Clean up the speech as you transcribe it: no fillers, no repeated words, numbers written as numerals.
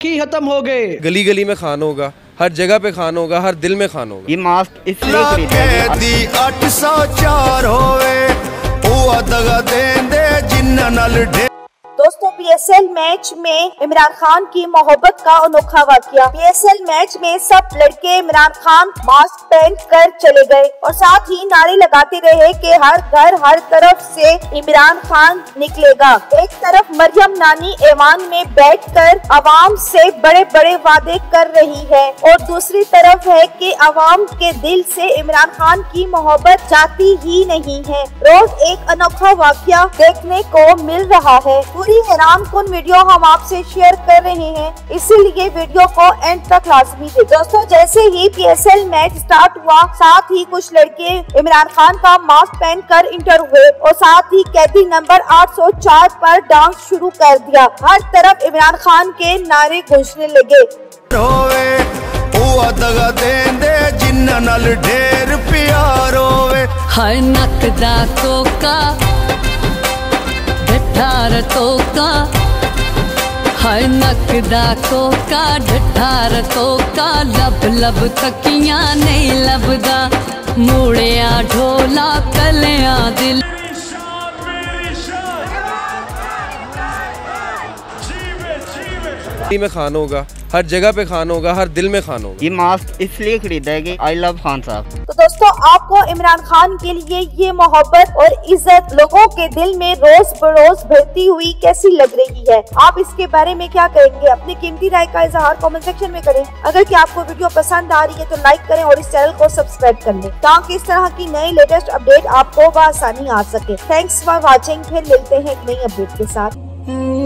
ही खत्म हो गए। गली गली में खान होगा, हर जगह पे खान होगा, हर दिल में खान होगा। ये मास्क इसलिए खरीदा 804 होवे ओ दगा देंदे जिन्ना नाल ढे। दोस्तों PSL मैच में इमरान खान की मोहब्बत का अनोखा वाकया। PSL मैच में सब लड़के इमरान खान मास्क पहन कर चले गए और साथ ही नारे लगाते रहे कि हर घर हर तरफ से इमरान खान निकलेगा। एक तरफ मरियम नानी ऐवान में बैठकर आवाम से बड़े बड़े वादे कर रही है और दूसरी तरफ है कि आवाम के दिल से इमरान खान की मोहब्बत जाती ही नहीं है। रोज एक अनोखा वाकया देखने को मिल रहा है। पूरी हैरानकुन वीडियो हम आपसे शेयर कर रहे हैं, इसीलिए वीडियो को एंड तक लाजमी देखें। दोस्तों जैसे ही PSL मैच स्टार्ट हुआ, साथ ही कुछ लड़के इमरान खान का मास्क पहनकर इंटर हुए और साथ ही कैदी नंबर 804 पर डांस शुरू कर दिया। हर तरफ इमरान खान के नारे गूंजने लगे। हर नक दा कोका ढठार तोका, हर नक दा कोका ढठार तोका, लब लब तकियां नहीं लभदा, मूड़िया ढोला कलियां दिल। में खान होगा, हर जगह पे खान होगा, हर दिल में खान होगा। ये मास्क इसलिए खरीदा है कि आई लव खान साहब। तो दोस्तों आपको इमरान खान के लिए ये मोहब्बत और इज्जत लोगों के दिल में रोज बरोज बढ़ती हुई कैसी लग रही है? आप इसके बारे में क्या कहेंगे? अपनी कीमती राय का इजहार कमेंट सेक्शन में करें। अगर क्या आपको वीडियो पसंद आ रही है तो लाइक करें और इस चैनल को सब्सक्राइब कर लें ताकि इस तरह की नई लेटेस्ट अपडेट आपको बआसानी आ सके। Thanks for watching. फिर मिलते हैं एक नई अपडेट के साथ।